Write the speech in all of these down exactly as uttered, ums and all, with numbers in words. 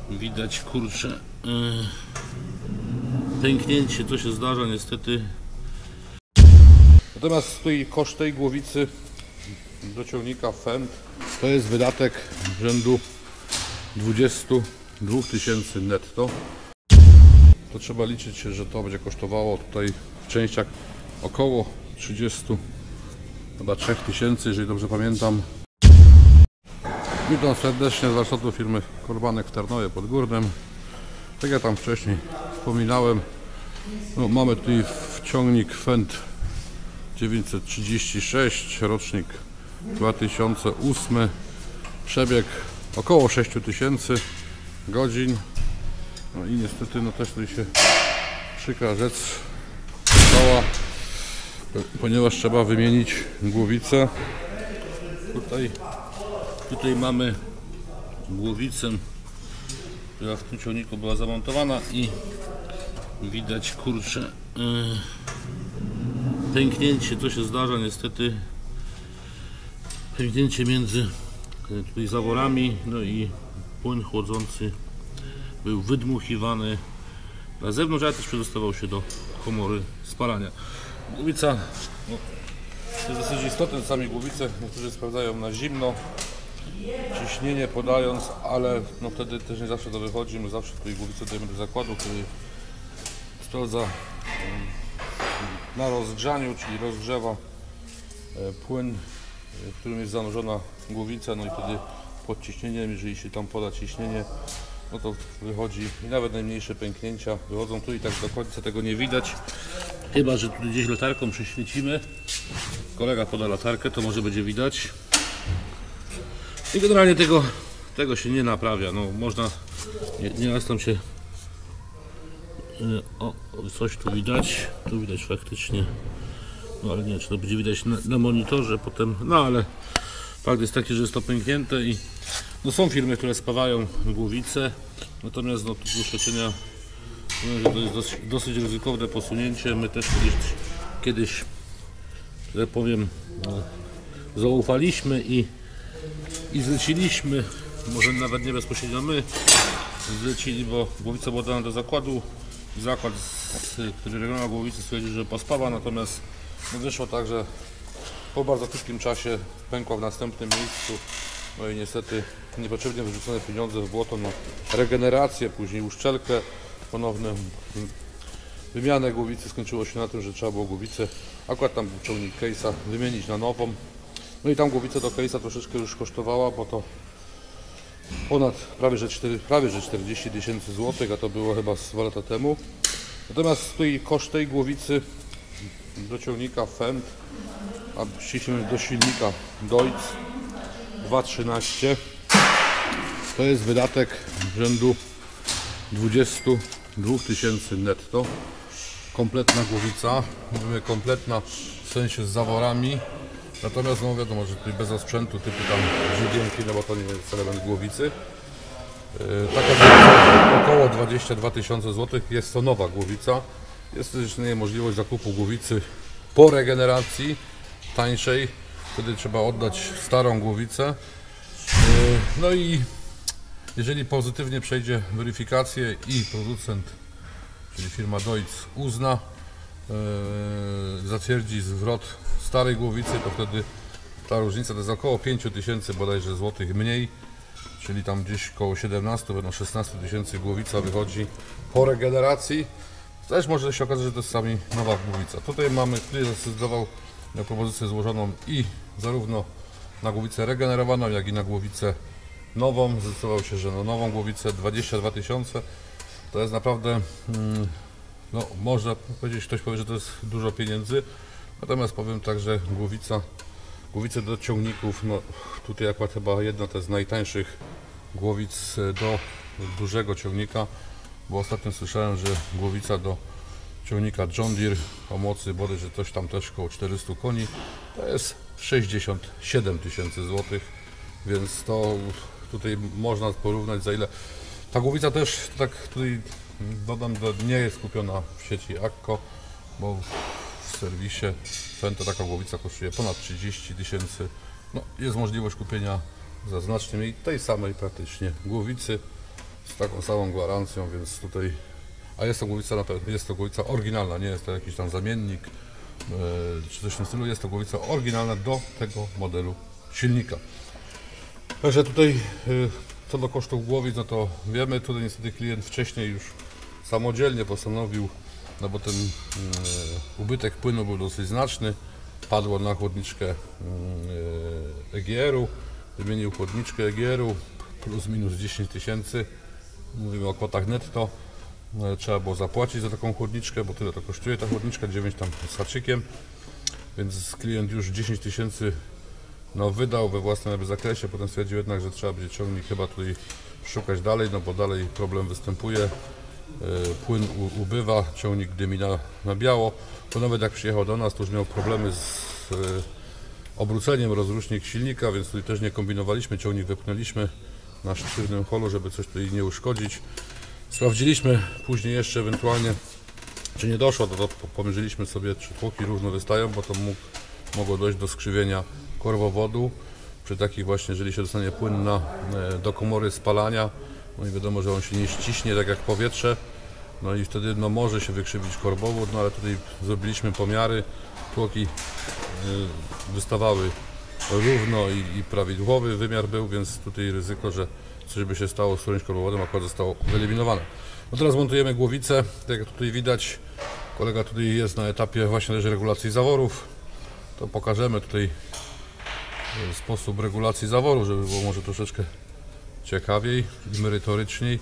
Widać, kurczę, yy, pęknięcie, to się zdarza niestety. Natomiast tutaj koszt tej głowicy do ciągnika Fendt to jest wydatek rzędu dwudziestu dwóch tysięcy netto. To trzeba liczyć, że to będzie kosztowało tutaj w częściach około trzydziestu, chyba trzech tysięcy, jeżeli dobrze pamiętam. Witam serdecznie z warsztatu firmy Korbanek w Tarnowie pod Górnem. Tak jak tam wcześniej wspominałem, no, mamy tutaj ciągnik Fendt dziewięćset trzydzieści sześć, rocznik dwa tysiące ósmy, przebieg około sześć tysięcy godzin. No i niestety no też tutaj się przykra rzecz stała, ponieważ trzeba wymienić głowicę. Tutaj, tutaj mamy głowicę, która w tym ciągniku była zamontowana i widać, kurczę, yy, pęknięcie, to się zdarza niestety, pęknięcie między tutaj zaworami, no i płyn chłodzący był wydmuchiwany na zewnątrz, ale też przedostawał się do komory spalania. Głowica, no, to jest dosyć istotne, sami głowice niektórzy sprawdzają na zimno, ciśnienie podając, ale no wtedy też nie zawsze to wychodzi. My zawsze tutaj głowicę dajemy do zakładu, który sprawdza na rozgrzaniu, czyli rozgrzewa płyn, w którym jest zanurzona głowica, no i wtedy pod ciśnieniem, jeżeli się tam poda ciśnienie, no to wychodzi i nawet najmniejsze pęknięcia wychodzą tu i tak do końca tego nie widać, chyba że tu gdzieś latarką przyświecimy. Kolega poda latarkę, to może będzie widać. I generalnie tego, tego się nie naprawia. No, można, nie, nieraz tam się o, coś tu widać, tu widać faktycznie, no ale nie, czy to będzie widać na, na monitorze potem, no ale fakt jest taki, że jest to pęknięte i no, są firmy, które spawają głowice, natomiast no, tu doświadczenia, że to jest dosyć, dosyć ryzykowne posunięcie. My też kiedyś, kiedyś że powiem, no, zaufaliśmy i, i zleciliśmy, może nawet nie bezpośrednio my zlecili, bo głowica była dana do zakładu. Zakład, który reglamentował głowicę, stwierdził, że pospała, natomiast no, wyszło tak, że po bardzo krótkim czasie pękła w następnym miejscu. No i niestety niepotrzebnie wyrzucone pieniądze w błoto na regenerację, później uszczelkę, ponowne wymianę głowicy. Skończyło się na tym, że trzeba było głowicę, akurat tam był ciągnik case'a, wymienić na nową. No i tam głowica do case'a troszeczkę już kosztowała, bo to ponad prawie że, cztery, prawie że czterdzieści tysięcy złotych, a to było chyba z dwa lata temu. Natomiast tutaj koszt tej głowicy do ciągnika Fendt, a ściśle do silnika Deutz dwa trzynaście, to jest wydatek rzędu dwudziestu dwóch tysięcy netto. Kompletna głowica, mówimy kompletna w sensie z zaworami. Natomiast no wiadomo, że tutaj bez osprzętu typu tam dźwigienki, no bo to nie jest element głowicy. Yy, taka głowica około dwadzieścia dwa tysiące złotych, jest to nowa głowica. Jest też możliwość zakupu głowicy po regeneracji, tańszej. Wtedy trzeba oddać starą głowicę. Yy, no i jeżeli pozytywnie przejdzie weryfikację i producent, czyli firma Deutz, uzna, yy, zatwierdzi zwrot starej głowicy, to wtedy ta różnica to jest około pięć tysięcy bodajże złotych mniej, czyli tam gdzieś około siedemnaście, będą szesnaście tysięcy głowica wychodzi po regeneracji. Też może się okazać, że to jest sami nowa głowica. Tutaj mamy, który zdecydował na propozycję złożoną i zarówno na głowicę regenerowaną, jak i na głowicę nową. Zdecydował się, że na nową głowicę dwadzieścia dwa tysiące to jest naprawdę, no można powiedzieć, ktoś powie, że to jest dużo pieniędzy. Natomiast powiem tak, że głowica, głowice do ciągników, no tutaj akurat chyba jedna to jest z najtańszych głowic do dużego ciągnika, bo ostatnio słyszałem, że głowica do ciągnika John Deere o mocy bodajże coś tam też około czterystu koni to jest sześćdziesiąt siedem tysięcy złotych, więc to tutaj można porównać, za ile ta głowica też, tak tutaj dodam, nie jest kupiona w sieci Akko, bo w serwisie Fendt taka głowica kosztuje ponad trzydzieści tysięcy. No, jest możliwość kupienia za znacznie mniej tej samej praktycznie głowicy z taką samą gwarancją, więc tutaj, a jest to głowica, jest to głowica oryginalna, nie jest to jakiś tam zamiennik czy coś w tym stylu, jest to głowica oryginalna do tego modelu silnika. Także tutaj co do kosztów głowic, no to wiemy, tutaj niestety klient wcześniej już samodzielnie postanowił, no bo ten ubytek płynu był dosyć znaczny, padło na chłodniczkę E G R-u, wymienił chłodniczkę E G R-u plus minus dziesięć tysięcy, mówimy o kwotach netto, trzeba było zapłacić za taką chłodniczkę, bo tyle to kosztuje ta chłodniczka, dziewięć tam z haczykiem, więc klient już dziesięć tysięcy no, wydał we własnym zakresie, potem stwierdził jednak, że trzeba będzie ciągnik chyba tutaj szukać dalej, no bo dalej problem występuje, płyn ubywa, ciągnik dymi na, na biało, to nawet jak przyjechał do nas, to już miał problemy z obróceniem, rozrusznik silnika, więc tutaj też nie kombinowaliśmy, ciągnik wypchnęliśmy na sztywnym holu, żeby coś tutaj nie uszkodzić. Sprawdziliśmy później jeszcze ewentualnie, czy nie doszło, to, to pomierzyliśmy sobie, czy tłoki równo wystają, bo to mógł, mogło dojść do skrzywienia korwowodu przy takich właśnie, jeżeli się dostanie płyn na, do komory spalania, no i wiadomo, że on się nie ściśnie tak jak powietrze, no i wtedy no, może się wykrzywić korbowód, no ale tutaj zrobiliśmy pomiary, tłoki wystawały równo i, i prawidłowy wymiar był, więc tutaj ryzyko, że coś by się stało z którymś korbowodem, akurat zostało wyeliminowane. No teraz montujemy głowicę, tak jak tutaj widać, kolega tutaj jest na etapie właśnie regulacji zaworów, to pokażemy tutaj sposób regulacji zaworu, żeby było może troszeczkę ciekawiej i merytoryczniej.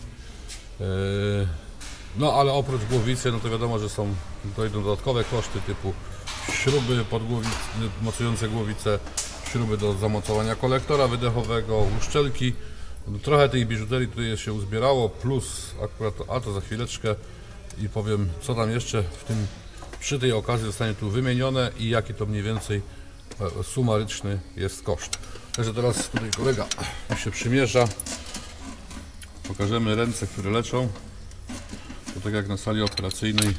No ale oprócz głowicy, no to wiadomo, że są dojdą dodatkowe koszty typu śruby pod głowic, mocujące głowicę, śruby do zamocowania kolektora wydechowego, uszczelki. Trochę tej biżuterii tutaj się uzbierało, plus akurat, a to za chwileczkę i powiem, co tam jeszcze w tym, przy tej okazji zostanie tu wymienione i jaki to mniej więcej sumaryczny jest koszt. Także teraz tutaj kolega się przymierza, pokażemy ręce, które leczą. To tak jak na sali operacyjnej.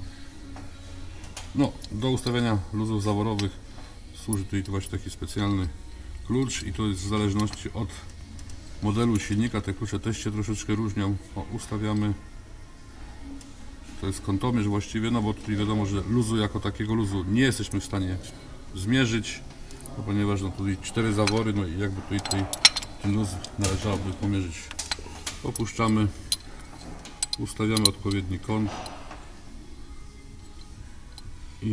No, do ustawiania luzów zaworowych służy tutaj właśnie taki specjalny klucz i to jest w zależności od modelu silnika. Te klucze też się troszeczkę różnią. O, ustawiamy. To jest kątomierz właściwie, no bo tutaj wiadomo, że luzu jako takiego luzu nie jesteśmy w stanie zmierzyć, no ponieważ no tutaj cztery zawory, no i jakby tutaj, tutaj ten luz należałoby pomierzyć. Opuszczamy, ustawiamy odpowiedni kąt i,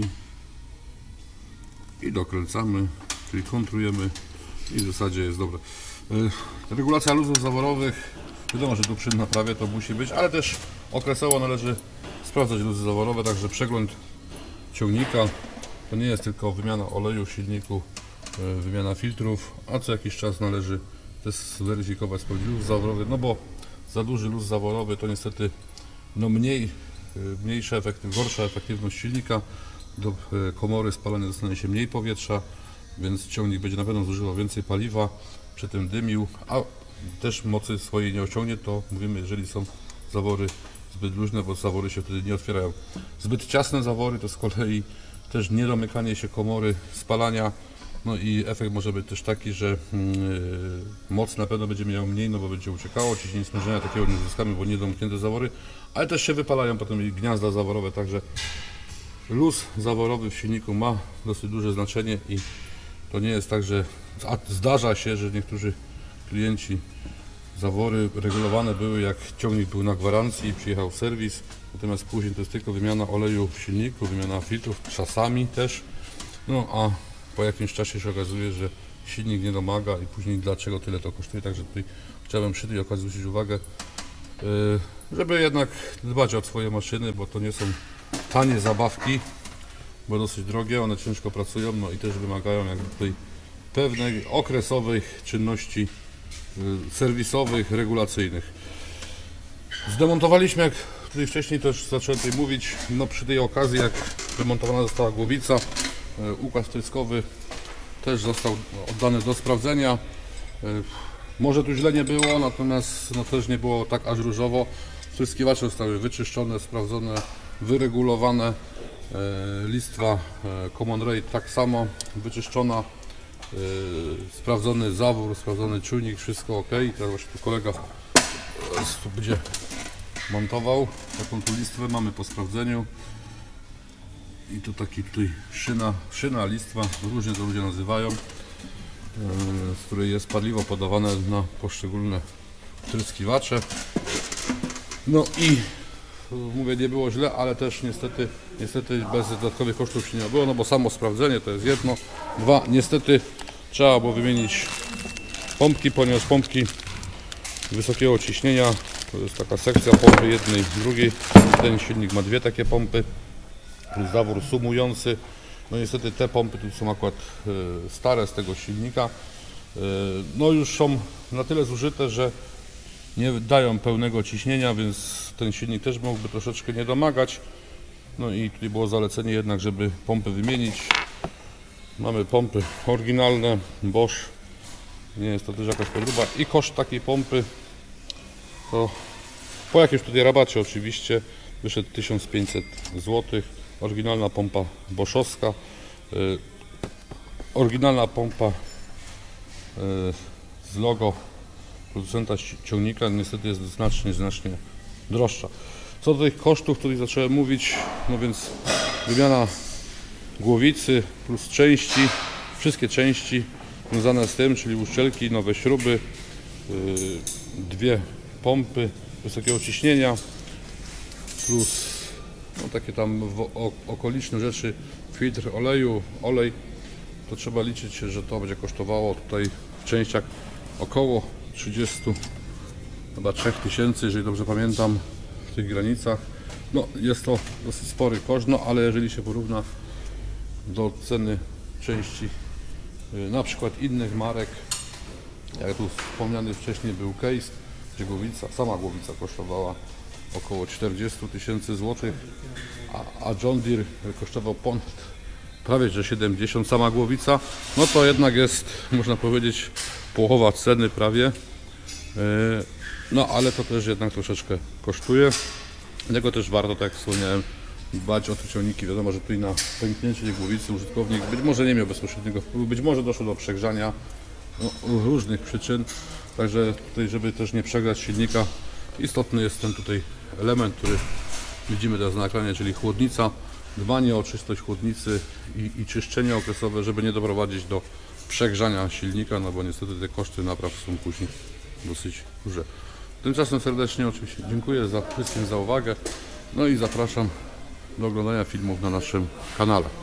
i dokręcamy, czyli kontrujemy i w zasadzie jest dobre. Regulacja luzów zaworowych, wiadomo, że tu przy naprawie to musi być, ale też okresowo należy sprawdzać luzy zaworowe, także przegląd ciągnika to nie jest tylko wymiana oleju w silniku, wymiana filtrów, a co jakiś czas należy też zweryfikować, sprawdzić luz zaworowy, no bo za duży luz zaworowy to niestety no mniej, mniejsza efektywność, gorsza efektywność silnika, do komory spalania dostanie się mniej powietrza, więc ciągnik będzie na pewno zużywał więcej paliwa, przy tym dymił, a też mocy swojej nie osiągnie, to mówimy, jeżeli są zawory zbyt luźne, bo zawory się wtedy nie otwierają. Zbyt ciasne zawory to z kolei też niedomykanie się komory spalania, no i efekt może być też taki, że yy, moc na pewno będzie miał mniej, no bo będzie uciekało, ciśnienie sprężenia takiego nie uzyskamy, bo niedomknięte zawory, ale też się wypalają potem gniazda zaworowe, także luz zaworowy w silniku ma dosyć duże znaczenie i to nie jest tak, że zdarza się, że niektórzy klienci zawory regulowane były jak ciągnik był na gwarancji i przyjechał serwis, natomiast później to jest tylko wymiana oleju w silniku, wymiana filtrów, czasami też, no a po jakimś czasie się okazuje, że silnik nie domaga i później dlaczego tyle to kosztuje, także tutaj chciałbym przy tej okazji zwrócić uwagę, żeby jednak dbać o swoje maszyny, bo to nie są tanie zabawki, bo dosyć drogie, one ciężko pracują, no i też wymagają jakby tutaj pewnej okresowych czynności serwisowych, regulacyjnych. Zdemontowaliśmy, jak tutaj wcześniej też zacząłem tutaj mówić, no przy tej okazji, jak wymontowana została głowica, układ wtryskowy też został oddany do sprawdzenia. Może tu źle nie było, natomiast no też nie było tak aż różowo. Wtryskiwacze zostały wyczyszczone, sprawdzone, wyregulowane. Listwa Common Rail tak samo wyczyszczona. Sprawdzony zawór, sprawdzony czujnik, wszystko ok. Teraz właśnie tu kolega Teraz tu będzie montował taką tu listwę, mamy po sprawdzeniu. I tu taki tutaj szyna, szyna, listwa, różnie to ludzie nazywają, z której jest paliwo podawane na poszczególne tryskiwacze. No i mówię, nie było źle, ale też niestety, niestety bez dodatkowych kosztów się nie było, no bo samo sprawdzenie to jest jedno. Dwa, niestety trzeba było wymienić pompki, ponieważ pompki wysokiego ciśnienia, to jest taka sekcja pompy jednej, drugiej. Ten silnik ma dwie takie pompy, plus zawór sumujący. No niestety te pompy tu są akurat y, stare z tego silnika. Y, no już są na tyle zużyte, że nie dają pełnego ciśnienia, więc ten silnik też mógłby troszeczkę nie domagać. No i tutaj było zalecenie jednak, żeby pompy wymienić. Mamy pompy oryginalne, Bosch. Nie jest to też jakaś podróba. I koszt takiej pompy to po jakimś tutaj rabacie oczywiście wyszedł tysiąc pięćset złotych. Oryginalna pompa boszowska. Yy, oryginalna pompa yy, z logo producenta ciągnika niestety jest znacznie, znacznie droższa. Co do tych kosztów, których zacząłem mówić, no więc wymiana głowicy plus części, wszystkie części związane z tym, czyli uszczelki, nowe śruby, yy, dwie pompy wysokiego ciśnienia plus no, takie tam w, o, okoliczne rzeczy, filtr oleju, olej, to trzeba liczyć, że to będzie kosztowało tutaj w częściach około trzydzieści, chyba trzy tysiące, jeżeli dobrze pamiętam, w tych granicach. No jest to dosyć spory koszt, no ale jeżeli się porówna do ceny części na przykład innych marek, jak tu wspomniany wcześniej był case, gdzie głowica, sama głowica kosztowała około czterdzieści tysięcy złotych, a, a John Deere kosztował ponad prawie że siedemdziesiąt, sama głowica, no to jednak jest, można powiedzieć, połowa ceny prawie. No ale to też jednak troszeczkę kosztuje. Dlatego też warto, tak jak wspomniałem, dbać o te ciągniki. Wiadomo, że tutaj na pęknięcie tej głowicy użytkownik być może nie miał bezpośredniego wpływu, być może doszło do przegrzania, no, różnych przyczyn. Także tutaj, żeby też nie przegrzać silnika, istotny jest ten tutaj element, który widzimy teraz na ekranie, czyli chłodnica. Dbanie o czystość chłodnicy i, i czyszczenie okresowe, żeby nie doprowadzić do przegrzania silnika, no bo niestety te koszty napraw są później dosyć duże. Tymczasem serdecznie oczywiście dziękuję za wszystkim za uwagę, no i zapraszam do oglądania filmów na naszym kanale.